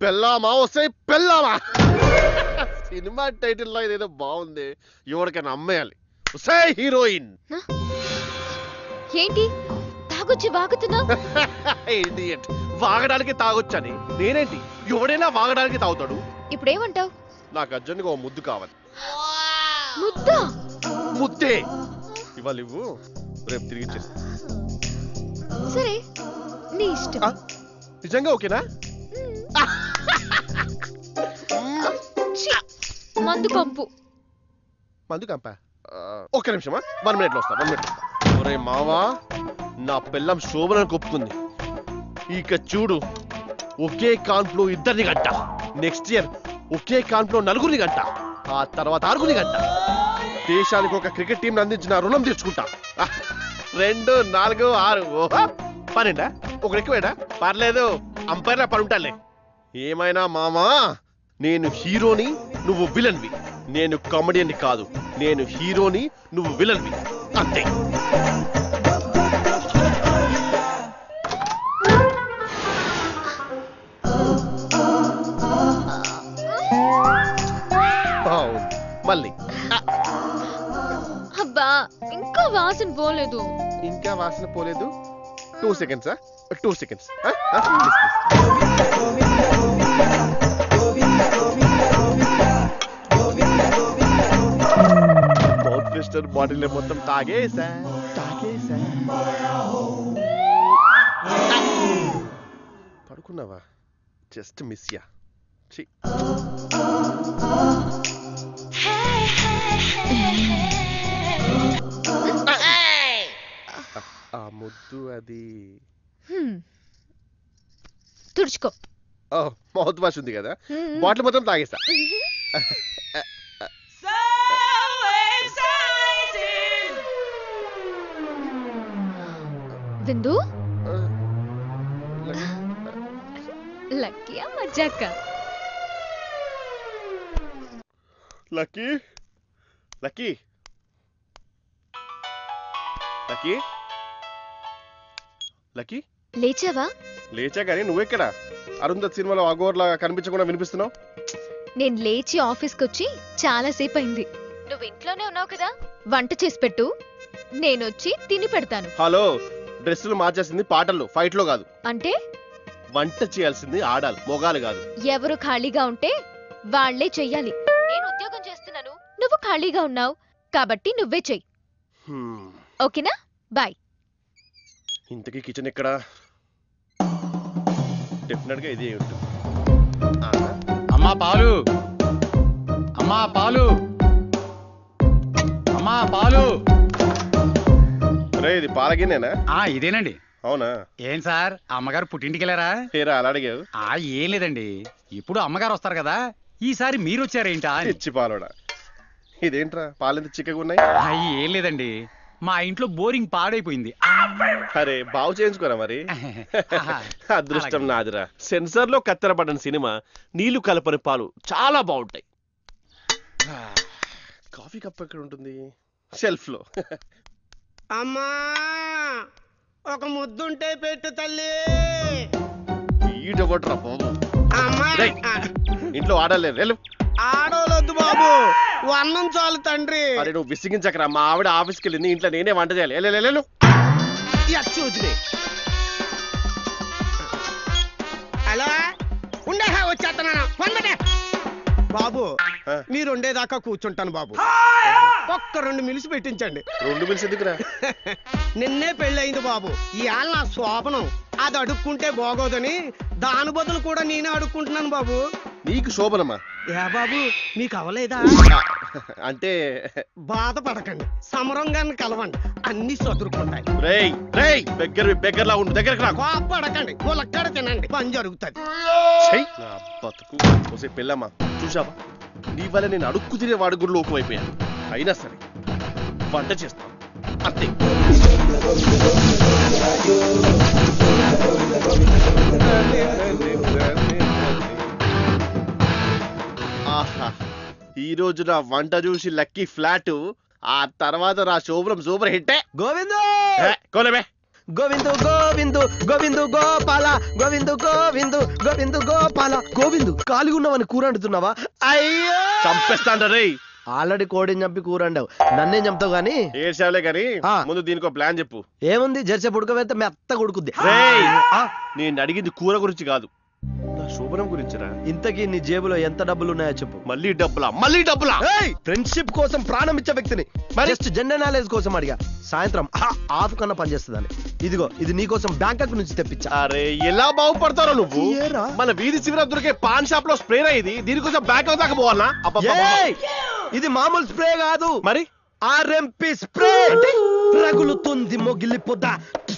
పెళ్ళామా వస్తే పెళ్ళామా సినిమా టైటిల్ లో ఇదేదో బాగుంది, ఎవరికైనా అమ్మేయాలి. వస్తే హీరోయిన్. ఏంటి తాగొచ్చి వాగుతున్నా? ఇడియట్. వాగడానికి తాగొచ్చని నేనేంటి, ఎవడైనా వాగడానికి తాగుతాడు. ఇప్పుడేమంటావు? నాకు అర్జెంట్గా ఓ ముద్దు కావాలి. ముద్దా? ముద్దే ఇవాళ ఇవ్వు, రేపు తిరిగి ఇచ్చేస్తా. సరే నీ ఇష్టం. నిజంగా ఓకేనా? మందు పంపు. మందు కంప. ఒక్క నిమిషమా, 1 minute లో వస్తా. ఒరే మావా, నా పిల్లం శోభనకు ఒప్పుకుంది. ఇక చూడు, ఒకే కాన్పులో 2 గంట, నెక్స్ట్ ఇయర్ ఒకే కాన్పులో 4 గంట, ఆ తర్వాత 6 గంట. దేశానికి ఒక క్రికెట్ టీం అందించిన రుణం తీర్చుకుంటా. 2, 4, 6 12. ఒకటి ఎక్కువేనా? పర్లేదు, అంపైర్లా పడుంటాలే. ఏమైనా మామా, నేను హీరోని, నువ్వు విలన్వి. నేను కామెడియన్ని కాదు, నేను హీరోని, నువ్వు విలన్వి, అంతే. మళ్ళీ అబ్బా, ఇంకా వాసన పోలేదు. ఇంకా వాసన పోలేదు. 2 seconds. 2 seconds. Mouth freshener bottle మొత్తం తాగేసా. పడుకున్నావా? జస్ట్ మిస్ యా. ఆ ముద్దు అది తుడుచుకో. మౌత్ వాష్ ఉంది కదా, బాటిల్ మొత్తం తాగేసా. విందు లక్కీయా మజాక? లక్కీ లక్కీ లక్కీ లక్కీ, లేచావా? లేచా కానీ నువ్వెక్కడ? అరుంధత్ సినిమాలో అగోర్లా కనిపించకుండా వినిపిస్తున్నావు. నేను లేచి ఆఫీస్కి వచ్చి చాలా సేపు అయింది. నువ్వు ఇంట్లోనే ఉన్నావు కదా, వంట చేసి పెట్టు, నేనొచ్చి తిని పెడతాను. హలో, డ్రెస్సులు మార్చేసింది పాటల్లో, ఫైట్ లో కాదు. అంటే వంట చేయాల్సింది ఆడాలి, మొగాలు కాదు. ఎవరు ఖాళీగా ఉంటే వాళ్లే చెయ్యాలి. నేను ఉద్యోగం చేస్తున్నాను, నువ్వు ఖాళీగా ఉన్నావు కాబట్టి నువ్వే చెయ్యి. ఓకేనా? బాయ్. ఇంతకీ కిచెన్ ఎక్కడా? డెఫినెట్ గా ఇదే ఉంటుంది. అమ్మా పాలు, అమ్మా పాలు, అమ్మా పాలు. రే, ఇది పాలగిన్నేనా? ఇదేనండి. అవునా? ఏం సార్, అమ్మగారు పుట్టింటికి వెళ్ళారా? ఏరా అలా అడిగావు? ఏం లేదండి, ఇప్పుడు అమ్మగారు వస్తారు కదా, ఈసారి మీరు వచ్చారేంటా? ఇచ్చి పాలోడా. ఇదేంట్రా పాలెంత చిక్కగా ఉన్నాయి? ఏం లేదండి, మా ఇంట్లో బోరింగ్ పాడైపోయింది. అరే, బాగు చేయించుకోరా మరి. అదృష్టం నాదిరా. సెన్సార్ లో కత్తెరపడ్డ సినిమా నీళ్లు కలపని పాలు చాలా బాగుంటాయి. కాఫీ కప్ ఎక్కడ ఉంటుంది? షెల్ఫ్ లో. అమ్మా, ఒక ముద్దుంటే పెట్టు తల్లి. ఈడొకట్రా బాబు. అమ్మా, ఇంట్లో ఆడలేదు. ఆడోలొద్దు బాబు, అన్నం చాలు తండ్రి. అరే నువ్వు విసిగించకరా, మా ఆవిడ ఆఫీస్కి వెళ్ళింది, ఇంట్లో నేనే వంట చేయాలి. హలో, ఉండే వచ్చేస్తున్నాను. బాబు, మీరు ఉండేదాకా కూర్చుంటాను బాబు. ఒక్క 2 మిలిసి పెట్టించండి. 2 మిలిసి ఎందుకురా? నిన్నే పెళ్ళయింది బాబు, ఇవాళ నా శోభనం. అది అడుక్కుంటే బాగోదని దాని బదులు కూడా నేనే అడుక్కుంటున్నాను బాబు. నీకు శోభనమా? ఏ బాబు, మీకు అవలేదా? అంటే బాధపడకండి, సమరంగాన్ని కలవండి, అన్ని చదురుకుంటాయి. బెగ్గర్లా ఉండు, దగ్గరకు రా. కోపడకండి, ములక్కడ తినండి, పని జరుగుతుంది. నా బతుకు ఒసే పిల్లమ్మా, చూసావా, నీ వల్ల నేను అడుక్కు తినే వాడి గుడిలో లోకమైపోయాను. అయినా సరే వంట చేస్తాను, అంతే. ఆహా, ఈ రోజు నా వంట చూసి లక్కీ ఫ్లాట్, ఆ తర్వాత నా శోభనం సూపర్ హిట్టే. గోవిందో, కోలేబే, గోవిందు గోవిందు గోవిందు గోపాల గోవిందు గోవిందు గోవిందు గోపాల గోవిందు ఖాళీగా ఉన్నావని కూర అంటున్నావా? అయ్యో చంపేస్తాంట రే. ఆల్రెడీ కోడిని చంపి కూర అండావు, నన్నేం చంపుతావు గానీ. ఏడ్చావులే గానీ ముందు దీనికి దీనికి ప్లాన్ చెప్పు. ఏముంది, జెర్సీ ఉడకవేస్తే మెత్త ఉడుకుద్ది. నేను అడిగింది కూర గురించి కాదు, నా శోభనం గురించిరా. ఇంతకీ నీ జేబులో ఎంత డబ్బులు ఉన్నాయో చెప్పు. మళ్ళీ డబ్బులా? ఫ్రెండ్షిప్ కోసం ప్రాణం ఇచ్చే వ్యక్తిని జస్ట్ జనరల్ నాలెడ్జ్ కోసం అడిగా. సాయంత్రం హాఫ్ కన్నా పనిచేస్తుందని. ఇదిగో ఇది నీకోసం బ్యాంకాక్ నుంచి తెప్పించా. అరే ఎలా బాగుపడతారో నువ్వు. మన వీధి చివర దొరికే పాన్ షాప్ లో స్ప్రే ఇది, దీనికోసం బ్యాంకాక్ దాకా పోవాలా? ఇది మామూలు స్ప్రే కాదు, మరి ఆర్ఎంపి స్ప్రే. రగులుతుంది మొగిలి పొద.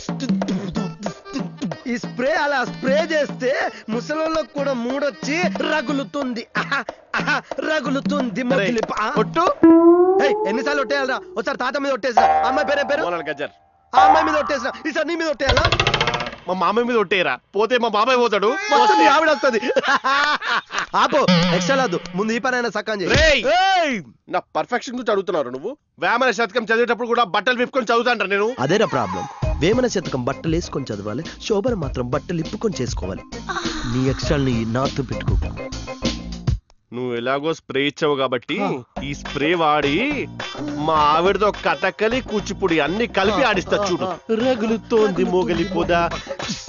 ఈ స్ప్రే అలా స్ప్రే చేస్తే ముసలోళ్ళకు కూడా మూడొచ్చి రగులుతుంది. రగులుతుంది మొగిలి. ఎన్నిసార్లు ఒట్టేయాలరా? ఒకసారి తాత మీద ఒట్టేసిన, అమ్మాయి పేరు గజ్జర్, ఆ అమ్మాయి మీద ఒట్టేసిన, ఈసారి నీ మీద ఒట్టేయాలా? మా మామయ్య మీద ఒట్టేయరా, పోతే మా బాబాయ్ పోతాడు, ఆవిడ వస్తుంది. ఆపో, ఎక్స్ట్రా లేదు, ముందు ఈ పనైనా సక్కం చేయి. నా పర్ఫెక్షన్ గురించి అడుగుతున్నారు నువ్వు? వేమన శతకం చదివేటప్పుడు కూడా బట్టలు విప్పుకొని చదువుతాంటారు నేను. అదేనా ప్రాబ్లం? వేమన శతకం బట్టలు వేసుకొని చదవాలి, శోభన మాత్రం బట్టలు ఇప్పుకొని చేసుకోవాలి. నీ ఎక్స్ట్రాల్ని నాతో పెట్టుకో. నువ్వు ఎలాగో స్ప్రే ఇచ్చావు కాబట్టి ఈ స్ప్రే వాడి మా ఆవిడతో కథకలి కూచిపూడి అన్ని కలిపి ఆడిస్తా చూడు. రగులుతోంది మోగలి పొద.